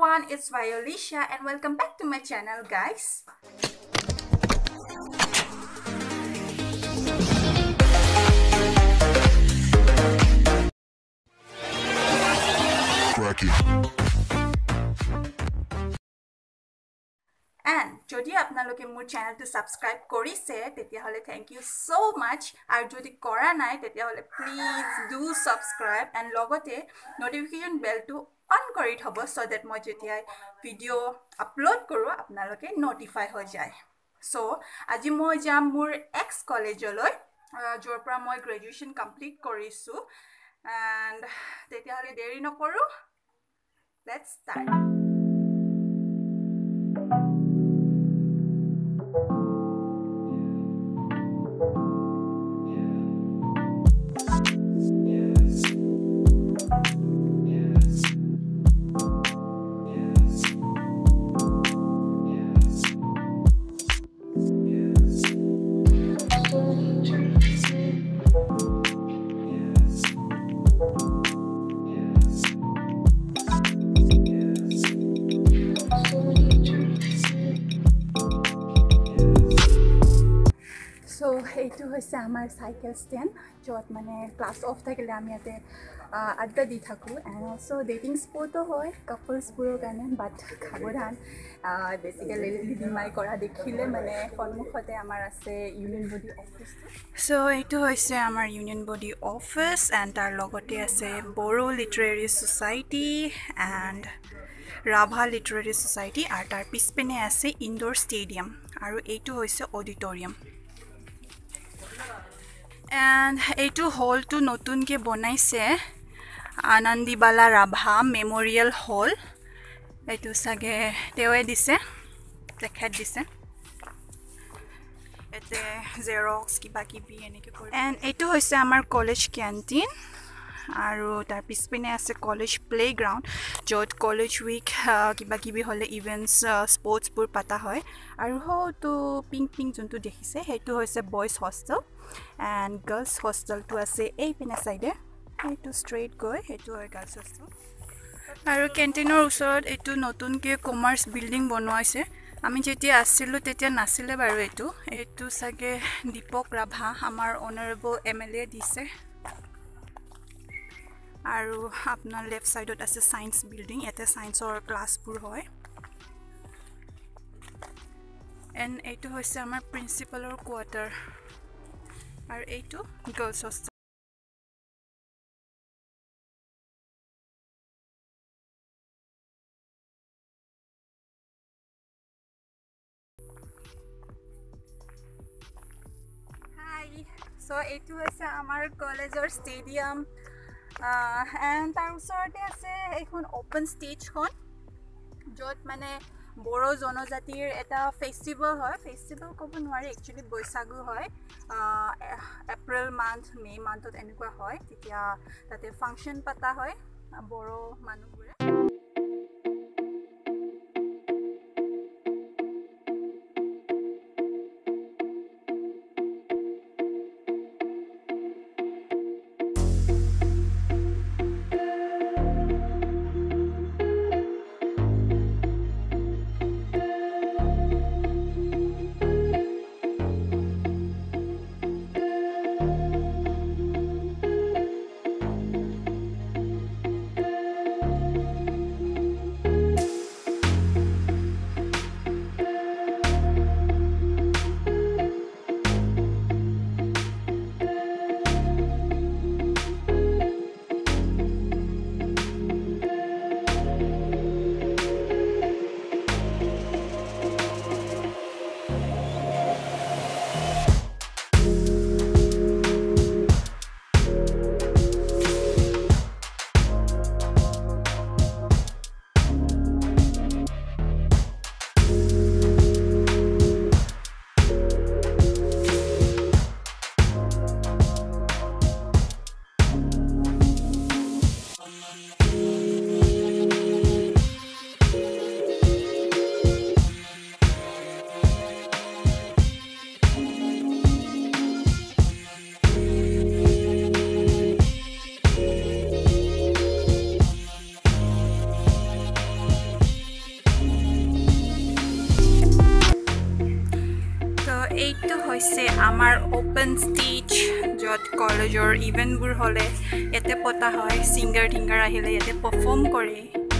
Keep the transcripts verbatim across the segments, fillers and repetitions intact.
everyone, it's Violisha and welcome back to my channel, guys. And jodi apnaloke mur channel to subscribe korise tetia hole thank you so much ar jodi kora nai tetia hole please do subscribe and logote notification bell to on kori thobo so that moi jetia video upload koru apnaloke notify ho jay. So aji moi jam mur ex college loi jor pra moi graduation complete korisu and tetia hole deri no koru, let's start. So এইটো হৈছে আমাৰ cycle stand য'ত মানে class of থাকিলে আমি ইয়াতে আড্ডা দি থাকোঁ এণ্ড অলছ' ডেটিং স্পটো হয় কাপলছবোৰৰ কাৰণে বাট সাৱধান বেছিকেলি ডিমাই কৰা দেখিলে মানে সন্মুখতে আমাৰ আছে ইউনিয়ন বডি অফিচ। চ' এইটো হৈছে আমাৰ ইউনিয়ন বডি অফিচ এণ্ড তাৰ লগতে আছে Bodo literary society and Rabha literary society আৰু তাৰ পিছপিনে আছে ইনডোৰ ষ্টেডিয়াম আৰু এইটো হৈছে অডিটৰিয়াম। And এইটো হলটো নতুনকে বনাইছে আনন্দীবালা ৰাভা মেমৰিয়েল হল। এইটো চাগে তেৱে দিছে তেখেত দিছে এতে জেৰক্স কিবা কিবি এনেকৈ কৰি। এণ্ড এইটো হৈছে আমাৰ কলেজ কেণ্টিন আৰু তাৰ পিছপিনে আছে কলেজ প্লেগ্ৰাউণ্ড য'ত কলেজ উইক কিবা কিবি হ'লে ইভেণ্টছ স্পৰ্টছবোৰ পতা হয়। আৰু হয়তো পিংক পিংক যোনটো দেখিছে সেইটো হৈছে বইজ হোষ্টেল এণ্ড গাৰ্লছ হোষ্টেলটো আছে এইপিনে চাইডে, এইটো ষ্ট্ৰেইট গৈ সেইটো হয় গাৰ্লছ হোষ্টেল। আৰু কেণ্টিনৰ ওচৰত এইটো নতুনকৈ কমাৰ্চ বিল্ডিং বনোৱাইছে। আমি যেতিয়া আছিলোঁ তেতিয়া নাছিলে বাৰু। এইটো এইটো চাগে দীপক ৰাভা আমাৰ অনাৰেবল এম এল এ দিছে। আৰু আপোনাৰ লেফ্ট ছাইডত আছে ছায়েন্স বিল্ডিং, ইয়াতে ছায়েন্সৰ ক্লাছবোৰ হয়। এণ্ড এইটো হৈছে আমাৰ প্ৰিন্সিপালৰ কোৱাৰ্টাৰ আৰু এইটো গাৰ্লছ হোষ্টেল। হাই, চ' এইটো হৈছে আমাৰ কলেজৰ ষ্টেডিয়াম এণ্ড তাৰ ওচৰতে আছে এইখন অ'পেন ষ্টেজখন য'ত মানে বড়ো জনজাতিৰ এটা ফেষ্টিভেল হয়। ফেষ্টিভেল ক'ব নোৱাৰি, একচুৱেলি বৈশাগু হয়, এপ্ৰিল মান্থ মে' মান্থত এনেকুৱা হয়। তেতিয়া তাতে ফাংচন পতা হয় বড়ো মানুহবোৰে। হৈছে আমাৰ ওপেন ষ্টেজ য'ত কলেজৰ ইভেণ্টবোৰ হ'লে ইয়াতে পতা হয় সিংগাৰ টিংগাৰ আহিলে ইয়াতে পাৰফৰ্ম কৰে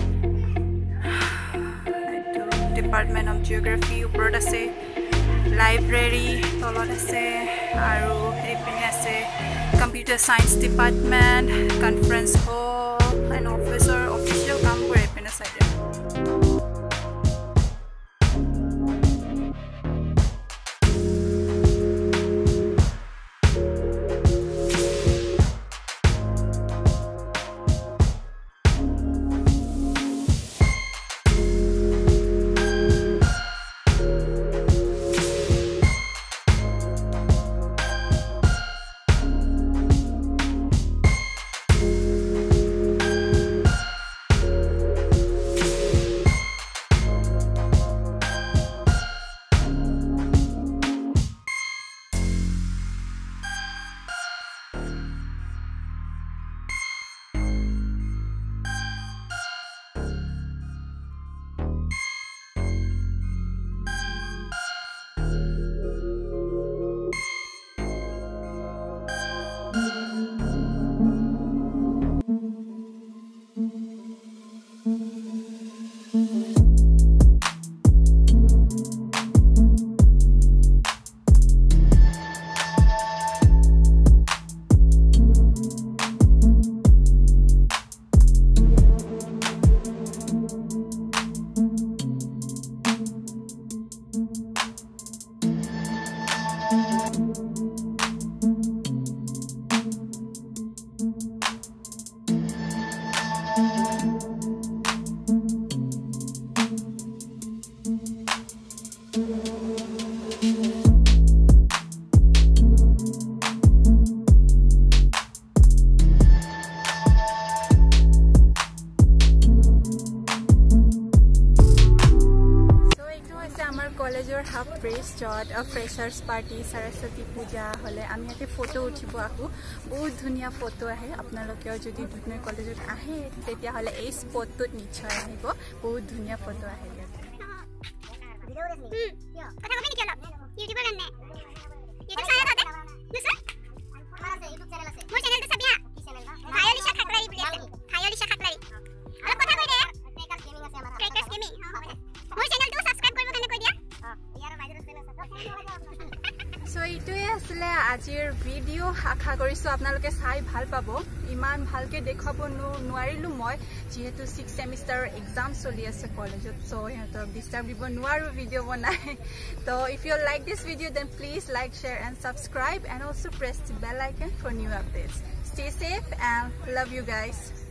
এইটো ডিপাৰ্টমেণ্ট অফ জিঅ'গ্ৰাফি ওপৰত আছে লাইব্ৰেৰী তলত আছে আৰু এইপিনে আছে computer science department conference hall and অফিচৰ অফিচিয়েল কাম কৰে এইপিনে চাইডে কলেজৰ হাফ ব্ৰিজ য'ত ফ্ৰেচাৰ্ছ পাৰ্টি সৰস্বতী পূজা হ'লে আমি ইয়াতে ফটো উঠিব আহোঁ বহুত ধুনীয়া ফটো আহে আপোনালোকেও যদি দুধনৈ কলেজত আহে তেতিয়াহ'লে এই স্পটটোত নিশ্চয় আহিব বহুত ধুনীয়া ফটো আহে ইয়াতে So এইটোৱে আসলে আজিৰ ভিডিও আশা কৰিছো আপোনালোকে চাই ভাল পাব ইমান ভালকে দেখাব নোৱাৰিলো মই যেহেতু sixth semester exam চলি আছে কলেজত সো ইহঁতক ডিস্টার্ব দিব নোৱাৰো ভিডিও বনাই তো if you like this video then please like share and subscribe and also press the bell icon for new updates stay safe and love you guys